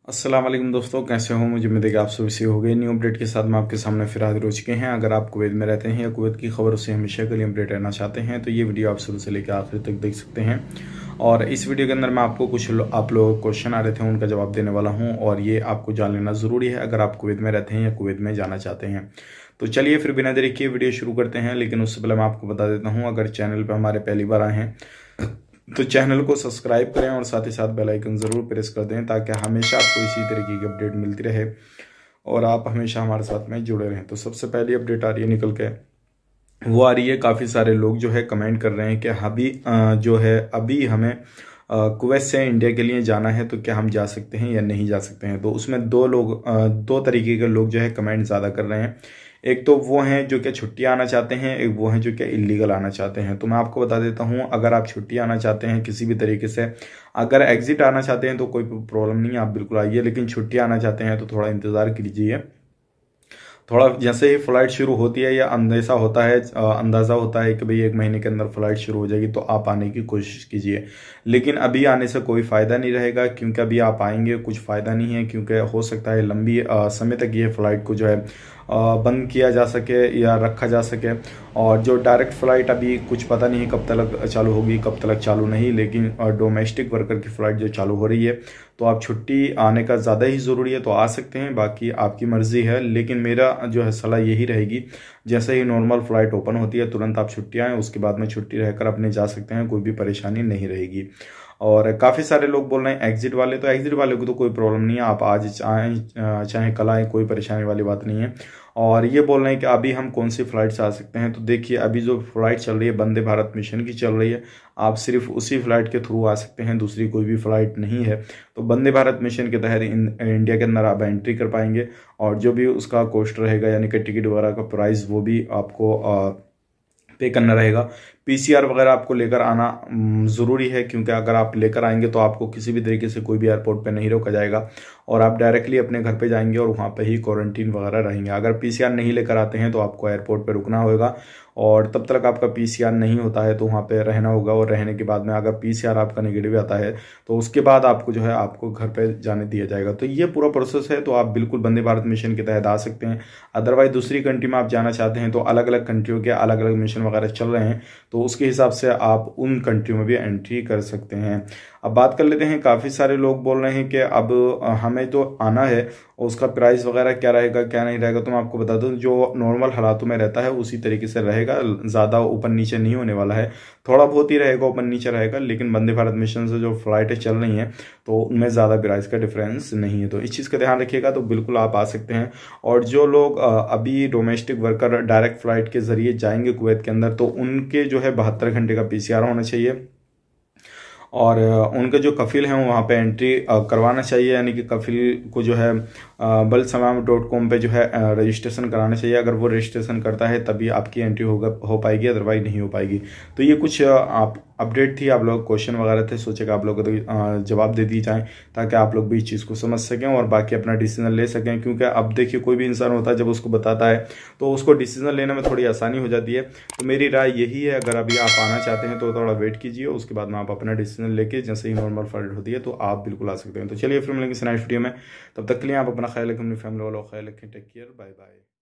अस्सलाम वालेकुम दोस्तों, कैसे हो? मुझे उम्मीद है कि आप सभी से हो गए। न्यू अपडेट के साथ मैं आपके सामने फिर हाजिर हो चुके हैं। अगर आप कुवैत में रहते हैं या कुवैत की खबरों से हमेशा के लिए अपडेट रहना चाहते हैं तो ये वीडियो आप शुरू से लेकर आखिर तक देख सकते हैं। और इस वीडियो के अंदर मैं आपको कुछ आप लोगों को क्वेश्चन आ रहे थे, उनका जवाब देने वाला हूँ और ये आपको जान लेना ज़रूरी है अगर आप कुवैत में रहते हैं या कुवैत में जाना चाहते हैं। तो चलिए फिर बिना देरी किए वीडियो शुरू करते हैं। लेकिन उससे पहले मैं आपको बता देता हूँ, अगर चैनल पर हमारे पहली बार आए हैं तो चैनल को सब्सक्राइब करें और साथ ही साथ बेल आइकन ज़रूर प्रेस कर दें ताकि हमेशा आपको इसी तरीके की अपडेट मिलती रहे और आप हमेशा हमारे साथ में जुड़े रहें। तो सबसे पहली अपडेट आ रही है निकल के, वो आ रही है, काफ़ी सारे लोग जो है कमेंट कर रहे हैं कि अभी हमें कुवैत से इंडिया के लिए जाना है तो क्या हम जा सकते हैं या नहीं जा सकते हैं। तो उसमें दो तरीके के लोग जो है कमेंट ज़्यादा कर रहे हैं। एक तो वो हैं जो कि छुट्टी आना चाहते हैं, एक वो हैं जो कि इलीगल आना चाहते हैं। तो मैं आपको बता देता हूँ, अगर आप छुट्टी आना चाहते हैं किसी भी तरीके से, अगर एग्जिट आना चाहते हैं तो कोई प्रॉब्लम नहीं है, आप बिल्कुल आइए। लेकिन छुट्टी आना चाहते हैं तो थोड़ा इंतज़ार कीजिए। थोड़ा जैसे ही फ्लाइट शुरू होती है या अंदाज़ा होता है कि भाई 1 महीने के अंदर फ्लाइट शुरू हो जाएगी तो आप आने की कोशिश कीजिए। लेकिन अभी आने से कोई फ़ायदा नहीं रहेगा, क्योंकि अभी आप आएंगे कुछ फ़ायदा नहीं है, क्योंकि हो सकता है लंबी समय तक ये फ़्लाइट को जो है बंद किया जा सके या रखा जा सके। और जो डायरेक्ट फ़्लाइट अभी कुछ पता नहीं कब तक चालू होगी कब तक चालू नहीं, लेकिन डोमेस्टिक वर्कर की फ़्लाइट जो चालू हो रही है तो आप छुट्टी आने का ज़्यादा ही ज़रूरी है तो आ सकते हैं, बाकी आपकी मर्ज़ी है। लेकिन मेरा जो है सलाह यही रहेगी, जैसे ही नॉर्मल फ़्लाइट ओपन होती है तुरंत आप छुट्टी आएँ, उसके बाद में छुट्टी रहकर अपने जा सकते हैं, कोई भी परेशानी नहीं रहेगी। और काफ़ी सारे लोग बोल रहे हैं एग्जिट वाले, तो एग्जिट वाले को तो कोई प्रॉब्लम नहीं है, आप आज आएँ चाहे कल आएँ, कोई परेशानी वाली बात नहीं है। और ये बोल रहे हैं कि अभी हम कौन सी फ़्लाइट से आ सकते हैं, तो देखिए अभी जो फ़्लाइट चल रही है वंदे भारत मिशन की चल रही है, आप सिर्फ उसी फ़्लाइट के थ्रू आ सकते हैं, दूसरी कोई भी फ़्लाइट नहीं है। तो वंदे भारत मिशन के तहत इंडिया के अंदर आप एंट्री कर पाएंगे और जो भी उसका कॉस्ट रहेगा यानी कि टिकट वगैरह का प्राइस वो भी आपको पे करना रहेगा। पीसीआर वगैरह आपको लेकर आना ज़रूरी है, क्योंकि अगर आप लेकर आएंगे तो आपको किसी भी तरीके से कोई भी एयरपोर्ट पे नहीं रोका जाएगा और आप डायरेक्टली अपने घर पे जाएंगे और वहाँ पे ही क्वारंटीन वगैरह रहेंगे। अगर पीसीआर नहीं लेकर आते हैं तो आपको एयरपोर्ट पे रुकना होगा और तब तक आपका पीसीआर नहीं होता है तो वहाँ पे रहना होगा। और रहने के बाद में अगर पीसीआर आपका नेगेटिव आता है तो उसके बाद आपको जो है आपको घर पे जाने दिया जाएगा। तो ये पूरा प्रोसेस है, तो आप बिल्कुल वंदे भारत मिशन के तहत आ सकते हैं। अदरवाइज दूसरी कंट्री में आप जाना चाहते हैं तो अलग अलग कंट्रियों के अलग अलग मिशन वगैरह चल रहे हैं, तो उसके हिसाब से आप उन कंट्रियों में भी एंट्री कर सकते हैं। अब बात कर लेते हैं, काफ़ी सारे लोग बोल रहे हैं कि अब हमें तो आना है, उसका प्राइस वगैरह क्या रहेगा क्या नहीं रहेगा। तो मैं आपको बता दूं, जो नॉर्मल हालातों में रहता है उसी तरीके से रहेगा, ज़्यादा ऊपर नीचे नहीं होने वाला है, थोड़ा बहुत ही रहेगा ऊपर नीचे रहेगा। लेकिन वंदे भारत मिशन से जो फ्लाइटें चल रही हैं तो उनमें ज़्यादा प्राइस का डिफरेंस नहीं है, तो इस चीज़ का ध्यान रखिएगा। तो बिल्कुल आप आ सकते हैं। और जो लोग अभी डोमेस्टिक वर्कर डायरेक्ट फ्लाइट के जरिए जाएंगे कुवैत के अंदर, तो उनके जो है 72 घंटे का पीसीआर होना चाहिए और उनके जो कफिल हैं वहाँ पे एंट्री करवाना चाहिए, यानी कि कफिल को जो है balsamam.com पे जो है रजिस्ट्रेशन कराना चाहिए। अगर वो रजिस्ट्रेशन करता है तभी आपकी एंट्री हो पाएगी, अदरवाइज नहीं हो पाएगी। तो ये कुछ आप अपडेट थी, आप लोग क्वेश्चन वगैरह थे, सोचेगा आप लोग तो जवाब दे दी जाए ताकि आप लोग भी इस चीज़ को समझ सकें और बाकी अपना डिसीजन ले सकें। क्योंकि अब देखिए कोई भी इंसान होता है जब उसको बताता है तो उसको डिसीजन लेने में थोड़ी आसानी हो जाती है। तो मेरी राय यही है, अगर अभी आप आना चाहते हैं तो थोड़ा वेट कीजिए, उसके बाद में आप अपना डिसीजन लेके जैसे ही नॉर्मल फ्लाइट होती है तो आप बिल्कुल आ सकते हैं। तो चलिए फिर मिलेंगे नेक्स्ट वीडियो में, तब तक के लिए आप अपना ख्याल रखें, अपनी फैमिली वालों का ख्याल रखें। Take care, bye bye.